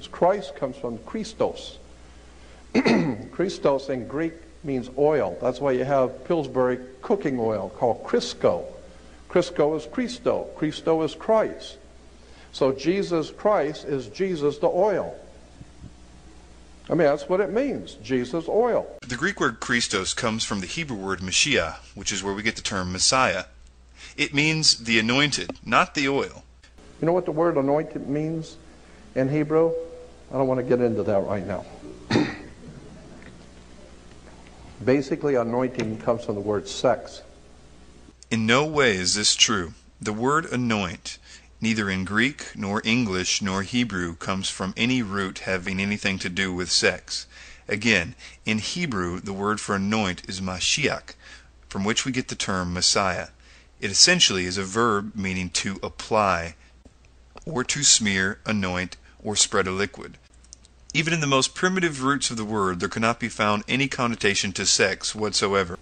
means. Christ comes from Christos. Christos in Greek means oil. That's why you have Pillsbury cooking oil called Crisco. Crisco is Christo. Christo is Christ. So Jesus Christ is Jesus the oil. I mean, that's what it means, Jesus oil. The Greek word Christos comes from the Hebrew word Mashiach, which is where we get the term Messiah. It means the anointed, not the oil. You know what the word anointed means in Hebrew? I don't want to get into that right now. Basically, anointing comes from the word sex. In no way is this true. The word anoint, neither in Greek, nor English, nor Hebrew, comes from any root having anything to do with sex. Again, in Hebrew, the word for anoint is Mashiach, from which we get the term Messiah. It essentially is a verb meaning to apply, or to smear, anoint, or spread a liquid. Even in the most primitive roots of the word, there cannot be found any connotation to sex whatsoever.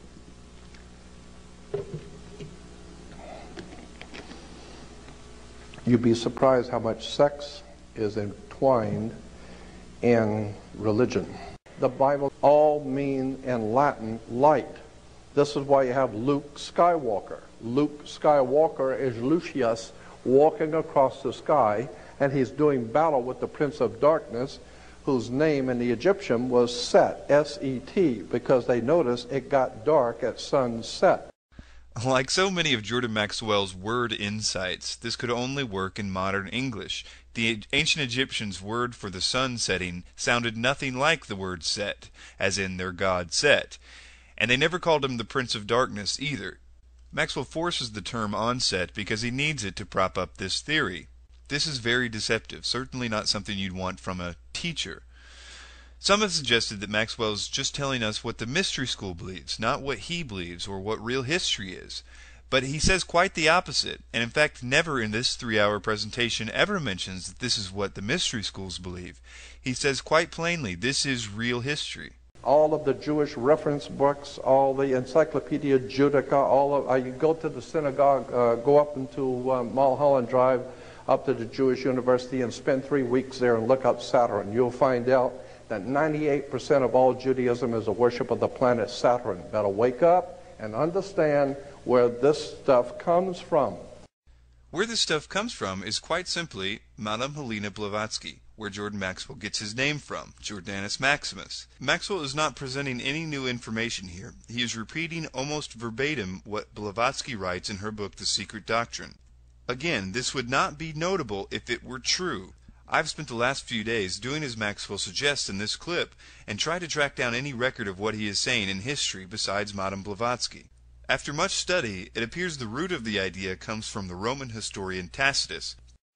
You'd be surprised how much sex is entwined in religion. The Bible all mean in Latin light. This is why you have Luke Skywalker. Luke Skywalker is Lucius walking across the sky, and he's doing battle with the Prince of Darkness, whose name in the Egyptian was Set, S-E-T, because they noticed it got dark at sunset. Like so many of Jordan Maxwell's word insights, this could only work in modern English. The ancient Egyptians' word for the sun setting sounded nothing like the word Set, as in their god Set. And they never called him the Prince of Darkness either. Maxwell forces the term on Set because he needs it to prop up this theory. This is very deceptive, certainly not something you'd want from a teacher. Some have suggested that Maxwell's just telling us what the mystery school believes, not what he believes or what real history is. But he says quite the opposite, and in fact never in this 3-hour presentation ever mentions that this is what the mystery schools believe. He says quite plainly, this is real history. All of the Jewish reference books, all the Encyclopedia Judaica, all of you go to the synagogue, go up into Mulholland Drive, up to the Jewish University, and spend 3 weeks there and look up Saturn. You'll find out that 98% of all Judaism is a worship of the planet Saturn. Better wake up and understand where this stuff comes from. Where this stuff comes from is quite simply Madame Helena Blavatsky, where Jordan Maxwell gets his name from, Jordanus Maximus. Maxwell is not presenting any new information here. He is repeating almost verbatim what Blavatsky writes in her book The Secret Doctrine. Again, this would not be notable if it were true. I've spent the last few days doing as Maxwell suggests in this clip and tried to track down any record of what he is saying in history besides Madame Blavatsky. After much study, it appears the root of the idea comes from the Roman historian Tacitus.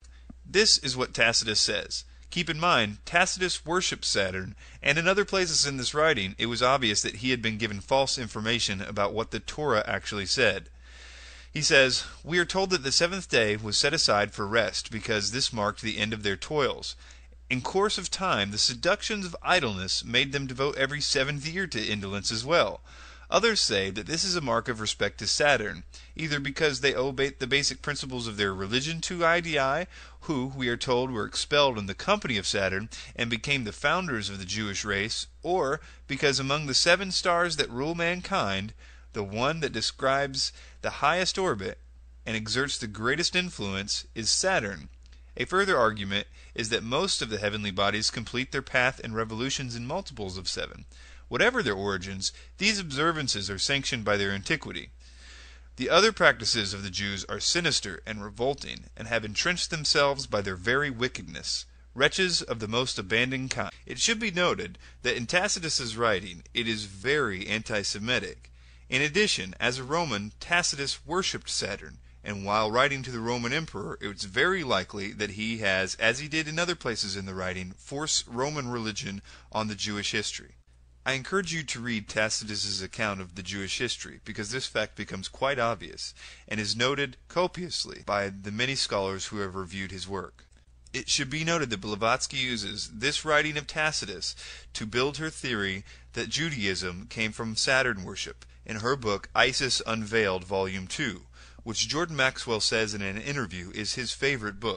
This is what Tacitus says. Keep in mind, Tacitus worshipped Saturn, and in other places in this writing it was obvious that he had been given false information about what the Torah actually said. He says, "We are told that the seventh day was set aside for rest because this marked the end of their toils. In course of time, the seductions of idleness made them devote every seventh year to indolence as well. Others say that this is a mark of respect to Saturn, either because they owe the basic principles of their religion to Idii, who, we are told, were expelled in the company of Saturn and became the founders of the Jewish race, or because among the 7 stars that rule mankind, the one that describes the highest orbit and exerts the greatest influence is Saturn. A further argument is that most of the heavenly bodies complete their path and revolutions in multiples of 7. Whatever their origins, these observances are sanctioned by their antiquity. The other practices of the Jews are sinister and revolting, and have entrenched themselves by their very wickedness. Wretches of the most abandoned kind." It should be noted that in Tacitus's writing it is very anti-Semitic. In addition, as a Roman, Tacitus worshipped Saturn, and while writing to the Roman emperor, it's very likely that he has, as he did in other places in the writing, forced Roman religion on the Jewish history. I encourage you to read Tacitus's account of the Jewish history, because this fact becomes quite obvious, and is noted copiously by the many scholars who have reviewed his work. It should be noted that Blavatsky uses this writing of Tacitus to build her theory that Judaism came from Saturn worship, in her book Isis Unveiled Volume 2, which Jordan Maxwell says in an interview is his favorite book.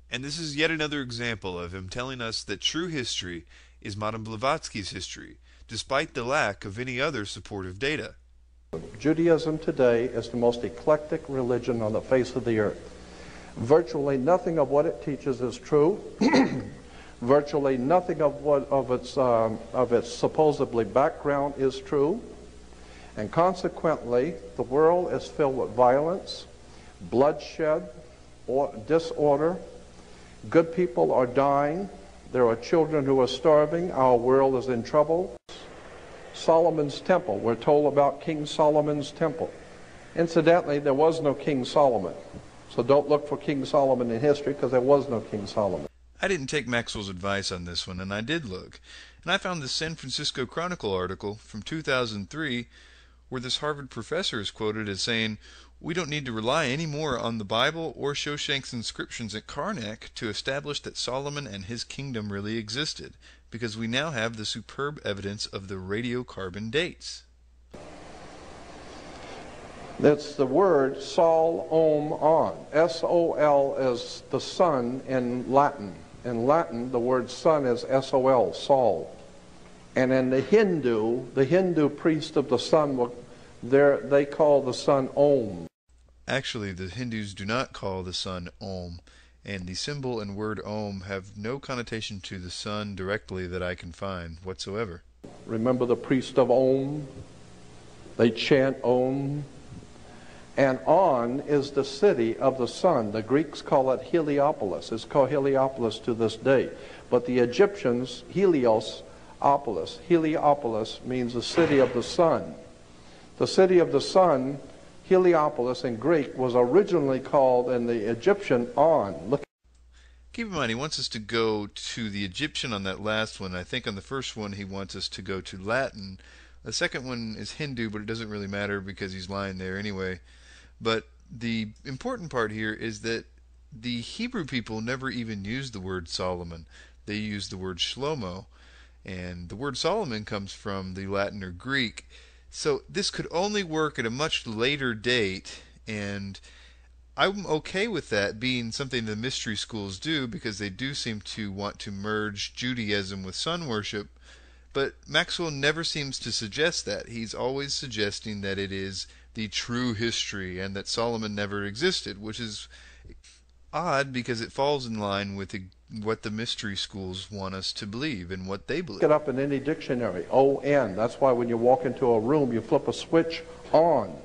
And this is yet another example of him telling us that true history is Madame Blavatsky's history, despite the lack of any other supportive data. Judaism today is the most eclectic religion on the face of the earth. Virtually nothing of what it teaches is true. Virtually nothing of its supposedly background is true. And consequently, the world is filled with violence, bloodshed, or disorder. Good people are dying. There are children who are starving. Our world is in trouble. Solomon's temple. We're told about King Solomon's temple. Incidentally, there was no King Solomon. So don't look for King Solomon in history, because there was no King Solomon. I didn't take Maxwell's advice on this one, and I did look. And I found this San Francisco Chronicle article from 2003 where this Harvard professor is quoted as saying, "We don't need to rely any more on the Bible or Shoshank's inscriptions at Karnak to establish that Solomon and his kingdom really existed, because we now have the superb evidence of the radiocarbon dates." That's the word Sol, Om, On. S-O-L is the sun in Latin. In Latin, the word sun is S-O-L, Sol. And in the Hindu priest of the sun, they call the sun Om. Actually, the Hindus do not call the sun Om, and the symbol and word Om have no connotation to the sun directly that I can find whatsoever. Remember the priest of Om? They chant Om. And On is the city of the sun. The Greeks call it Heliopolis. It's called Heliopolis to this day. But the Egyptians, Heliopolis means the city of the sun. The city of the sun, Heliopolis in Greek, was originally called in the Egyptian On. Look. Keep in mind, he wants us to go to the Egyptian on that last one. I think on the first one he wants us to go to Latin. The second one is Hindu, but it doesn't really matter because he's lying there anyway. But the important part here is that the Hebrew people never even used the word Solomon. They used the word Shlomo. And the word Solomon comes from the Latin or Greek. So this could only work at a much later date, and I'm okay with that being something the mystery schools do, because they do seem to want to merge Judaism with sun worship. But Maxwell never seems to suggest that. He's always suggesting that it is the true history and that Solomon never existed, which is odd because it falls in line with what the mystery schools want us to believe and what they believe. Look it up in any dictionary, O-N. That's why when you walk into a room, you flip a switch on.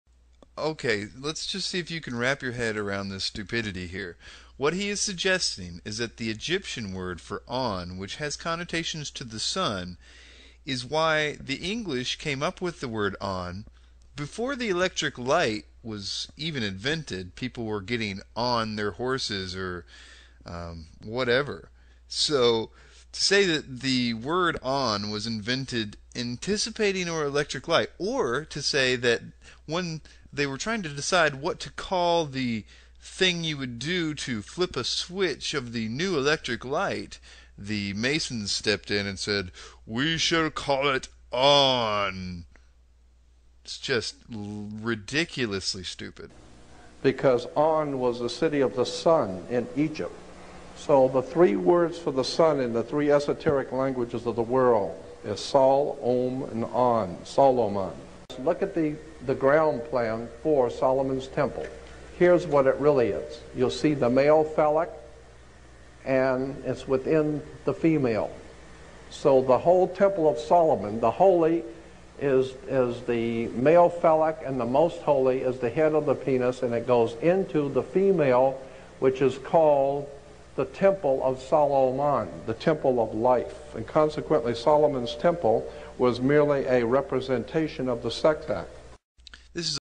Okay, let's just see if you can wrap your head around this stupidity here. What he is suggesting is that the Egyptian word for on, which has connotations to the sun, is why the English came up with the word on. Before the electric light was even invented, people were getting on their horses or whatever. So to say that the word on was invented anticipating our electric light, or to say that when they were trying to decide what to call the thing you would do to flip a switch of the new electric light, the Masons stepped in and said, "We shall call it on." It's just ridiculously stupid. Because On was the city of the sun in Egypt. So the three words for the sun in the three esoteric languages of the world is Sol, Om, and On. Solomon. Look at the ground plan for Solomon's temple. Here's what it really is. You'll see the male phallic, and it's within the female. So the whole temple of Solomon, the holy is the male phallic, and the most holy is the head of the penis, and it goes into the female, which is called the temple of Solomon, the temple of life. And consequently, Solomon's temple was merely a representation of the sex act. This is